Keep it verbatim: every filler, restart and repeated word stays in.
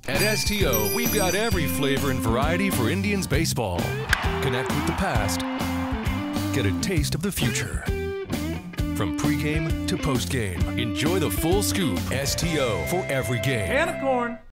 At S T O, we've got every flavor and variety for Indians baseball. Connect with the past. Get a taste of the future. From pregame to postgame, enjoy the full scoop. S T O for every game. Can of corn.